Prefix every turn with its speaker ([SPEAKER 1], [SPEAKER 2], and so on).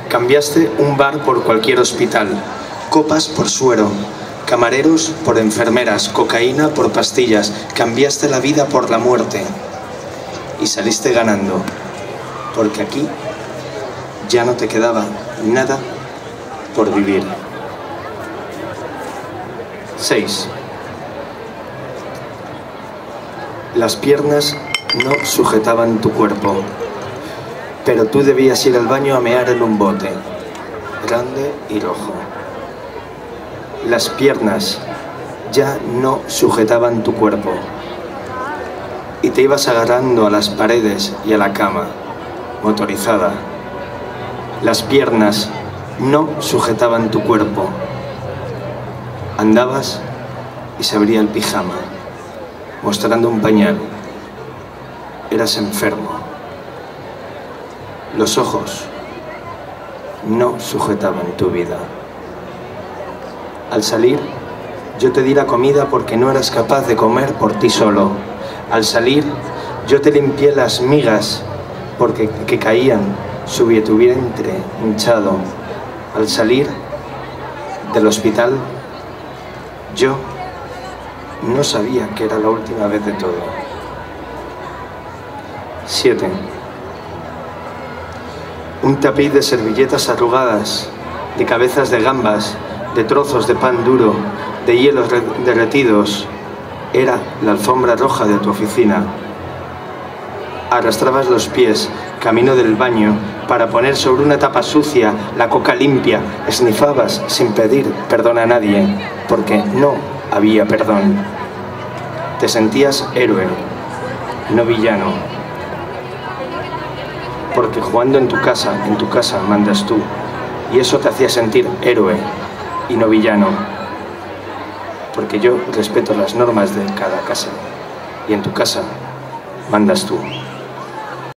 [SPEAKER 1] Cambiaste un bar por cualquier hospital, copas por suero, camareros por enfermeras, cocaína por pastillas. Cambiaste la vida por la muerte y saliste ganando, porque aquí ya no te quedaba nada por vivir. 6. Las piernas no sujetaban tu cuerpo, pero tú debías ir al baño a mear en un bote, grande y rojo. Las piernas ya no sujetaban tu cuerpo y te ibas agarrando a las paredes y a la cama, motorizada. Las piernas no sujetaban tu cuerpo. Andabas y se abría el pijama, mostrando un pañal. Eras enfermo. Los ojos no sujetaban tu vida. Al salir, yo te di la comida porque no eras capaz de comer por ti solo. Al salir, yo te limpié las migas que caían sobre tu vientre hinchado. Al salir del hospital, yo no sabía que era la última vez de todo. 7. Un tapiz de servilletas arrugadas, de cabezas de gambas, de trozos de pan duro, de hielos derretidos, era la alfombra roja de tu oficina. Arrastrabas los pies, camino del baño, para poner sobre una tapa sucia la coca limpia. Esnifabas sin pedir perdón a nadie, porque no había perdón. Te sentías héroe, no villano, porque jugando en tu casa mandas tú, y eso te hacía sentir héroe y no villano, porque yo respeto las normas de cada casa, y en tu casa mandas tú.